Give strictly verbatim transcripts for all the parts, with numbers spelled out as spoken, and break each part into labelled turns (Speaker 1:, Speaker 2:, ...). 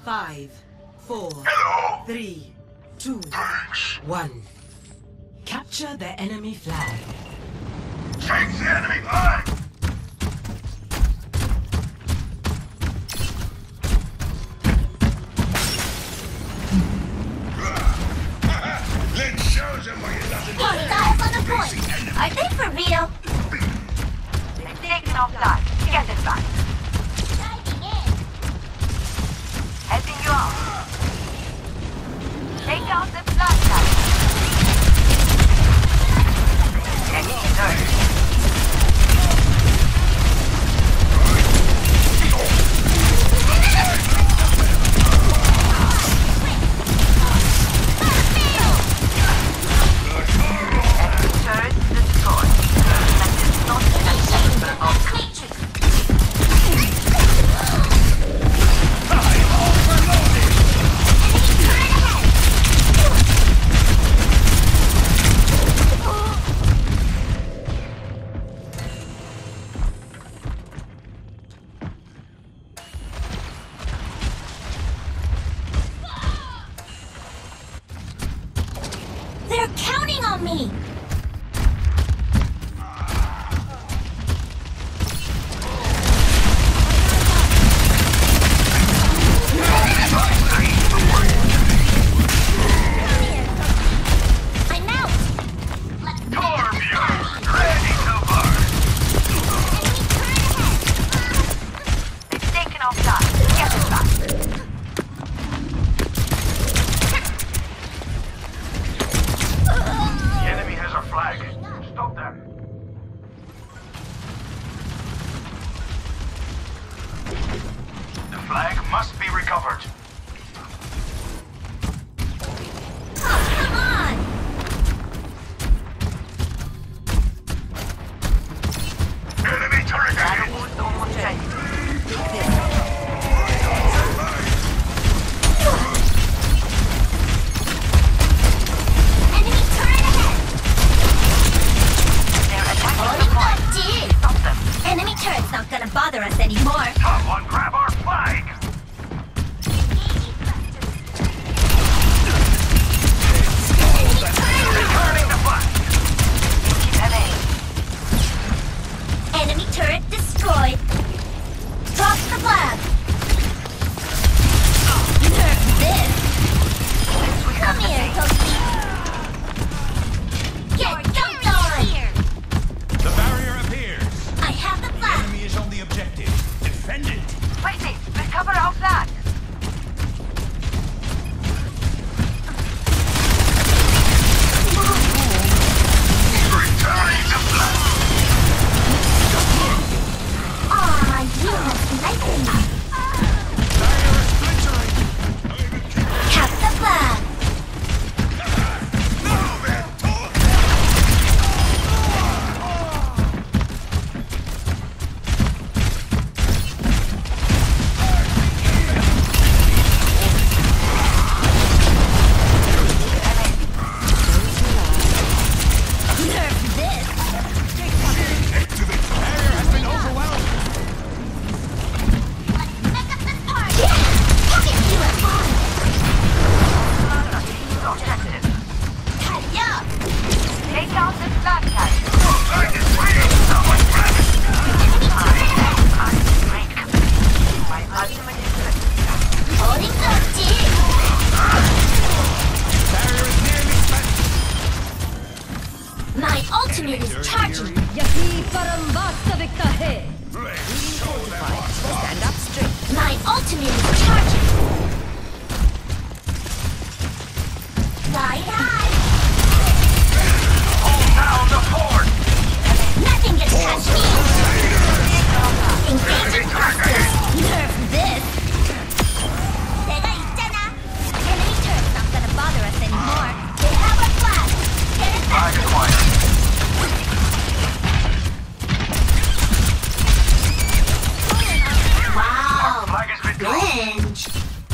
Speaker 1: Five, four,
Speaker 2: Hello.
Speaker 1: three, two,
Speaker 2: Thanks.
Speaker 1: one. Capture the enemy flag.
Speaker 2: Take the enemy flag. Let's show them what you're nothing but.
Speaker 3: Hostiles on the point! Are they for real?
Speaker 4: They've taken off that. Get it back.
Speaker 3: Diving in!
Speaker 4: Helping you out. Take out the flashlight. Enemy turret. Turret destroyed. That is not an acceptable outcome.
Speaker 3: They're counting on me! I'm out!
Speaker 2: Torbjörn, ready to burn.
Speaker 4: They've taken off that. Get it back.
Speaker 2: The enemy has our flag. Stop them. The flag must be recovered.
Speaker 3: Oh, come on!
Speaker 2: Enemy turret ahead.
Speaker 4: Battle almost ready.
Speaker 3: Enemy turret ahead!
Speaker 4: They're attacking
Speaker 3: Oh,
Speaker 4: the point.
Speaker 3: dear!
Speaker 4: Stop them.
Speaker 3: Enemy turret's not gonna bother us anymore.
Speaker 2: Someone grab our flag. Returning the flag.
Speaker 4: Keep heading.
Speaker 3: Enemy turret destroyed. Drop the flag. Nerf this. Come here, Toasty. Get dumped on.
Speaker 5: The barrier appears.
Speaker 3: I have the
Speaker 5: The
Speaker 3: flag.
Speaker 5: enemy is on the objective. Defend it.
Speaker 4: Wait, recover our flag.
Speaker 2: Returning the flag.
Speaker 3: Aw, you have sniped me.
Speaker 5: Barrier is splintering.
Speaker 3: Have the flag. Nerf this.
Speaker 5: Barrier has been overwhelmed.
Speaker 3: Let's make up this party. Yeah. Look at you at once.
Speaker 4: Objective.
Speaker 3: Hiya.
Speaker 4: Take out the flashlight.
Speaker 2: Flag is free. Someone grab it.
Speaker 4: I break. My ultimate is ready.
Speaker 3: Holding Toasty.
Speaker 5: Barrier is nearly spent.
Speaker 3: My ultimate is charging.
Speaker 6: यही परम वास्तविकता है।
Speaker 4: Stand up straight.
Speaker 3: My ultimate is charging. Fly high.
Speaker 2: Hold down the fort.
Speaker 3: Nothing can catch me. Engaging thrusters. Nerf this. 내가 있잖아. Enemy turret's not gonna bother us anymore. They have a flag. Get it back.
Speaker 2: Flag acquired.
Speaker 3: Wow.
Speaker 2: Flag has been
Speaker 3: Cringe.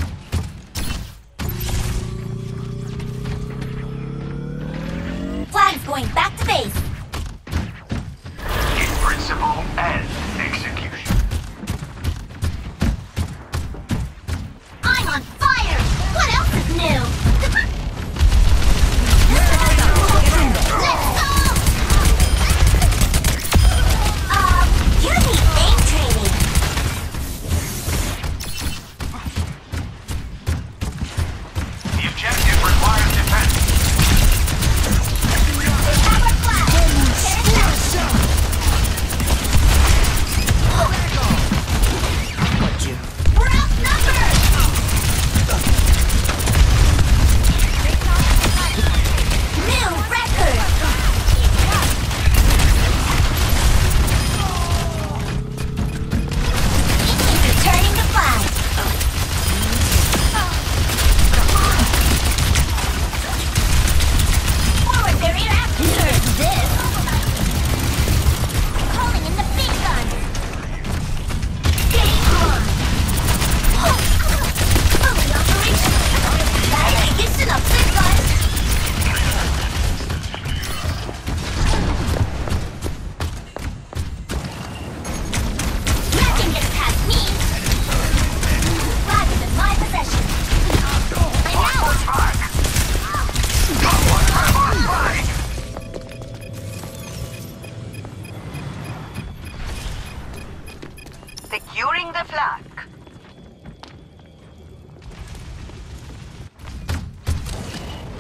Speaker 3: Flag's going back to base.
Speaker 2: in principle and execution.
Speaker 3: I'm on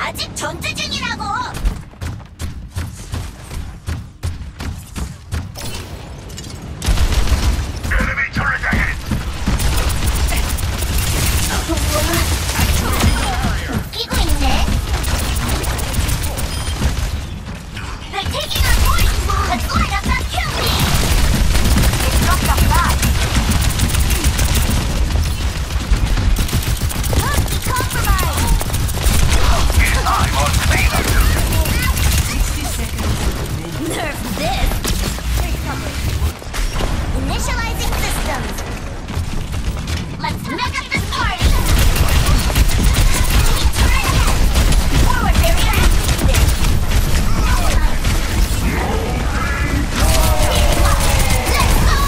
Speaker 3: 아직 전투 중이라고.
Speaker 2: Enemy turret ahead.
Speaker 3: 웃기고 있네. They're taking our point. Let's line up that kill me. It's not that bad. Must be compromised.
Speaker 2: I'm on cleanup duty.
Speaker 1: sixty seconds remaining.
Speaker 3: Nerf this. Initializing systems. Let's mess up this party. Turret ahead. Forward barrier activated. Let's go.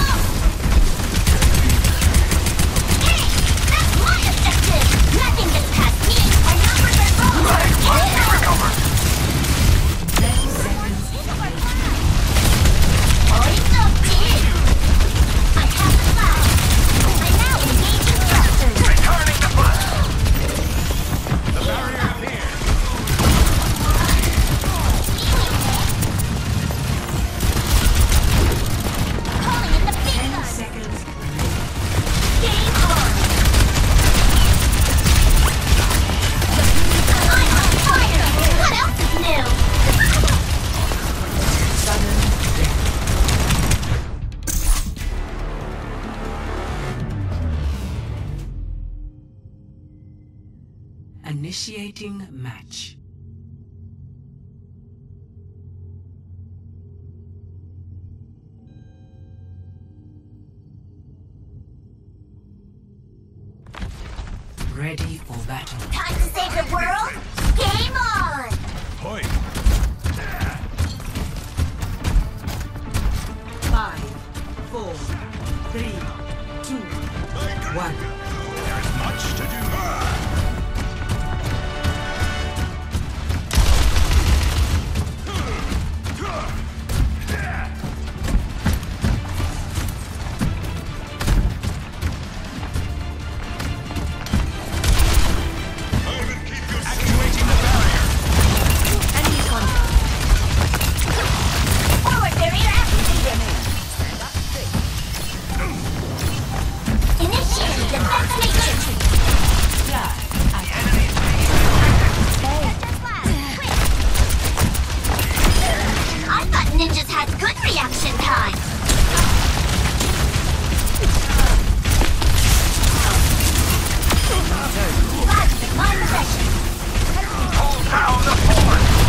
Speaker 3: Hey, that's my objective. Nothing gets past me. Our numbers are low.
Speaker 2: Recover.
Speaker 1: thirty seconds.
Speaker 3: 어림도 없지. I have the flag. I'm now engaging thrusters.
Speaker 2: Returning the blast.
Speaker 5: The barrier appeared.
Speaker 3: Calling in the big
Speaker 1: ten
Speaker 3: guns.
Speaker 1: seconds.
Speaker 3: Game on. I'm on fire. What else is new?
Speaker 1: Sudden death. Initiating match. Ready for battle.
Speaker 3: Time to save the world. Game on.
Speaker 5: Hoi.
Speaker 1: Five, four, three, two, one.
Speaker 5: There's much to do.
Speaker 2: I will keep you safe.
Speaker 5: Activating the barrier.
Speaker 3: Forward barrier activated. Initiating defense matrix. I thought ninjas had good reaction time. Flags in my possession.
Speaker 2: Hold down the fort.